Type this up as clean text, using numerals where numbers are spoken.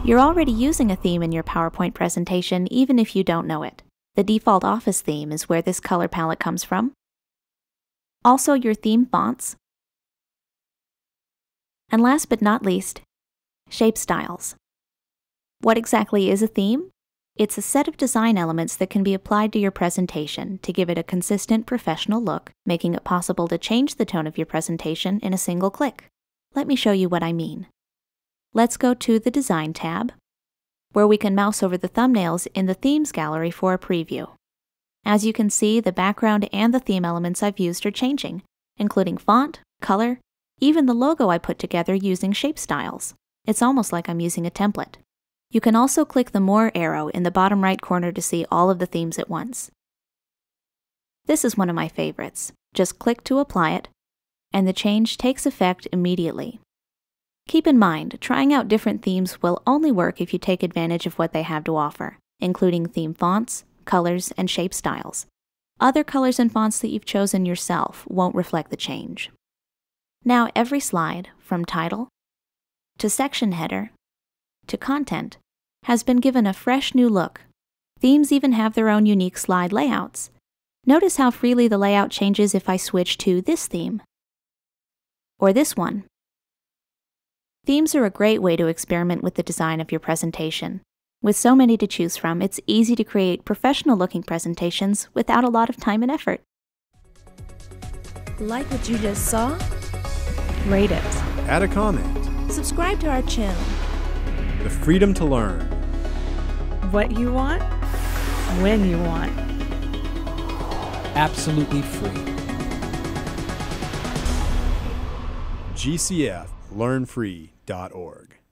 You're already using a theme in your PowerPoint presentation even if you don't know it. The default Office theme is where this color palette comes from. Also your theme fonts. And last but not least, shape styles. What exactly is a theme? It's a set of design elements that can be applied to your presentation to give it a consistent professional look, making it possible to change the tone of your presentation in a single click. Let me show you what I mean. Let's go to the Design tab, where we can mouse over the thumbnails in the Themes gallery for a preview. As you can see, the background and the theme elements I've used are changing, including font, color, even the logo I put together using shape styles. It's almost like I'm using a template. You can also click the More arrow in the bottom right corner to see all of the themes at once. This is one of my favorites. Just click to apply it, and the change takes effect immediately. Keep in mind, trying out different themes will only work if you take advantage of what they have to offer, including theme fonts, colors, and shape styles. Other colors and fonts that you've chosen yourself won't reflect the change. Now every slide, from title to section header to content, has been given a fresh new look. Themes even have their own unique slide layouts. Notice how freely the layout changes if I switch to this theme or this one. Themes are a great way to experiment with the design of your presentation. With so many to choose from, it's easy to create professional-looking presentations without a lot of time and effort. Like what you just saw? Rate it. Add a comment. Subscribe to our channel. The freedom to learn. What you want, when you want. Absolutely free. GCF LearnFree.org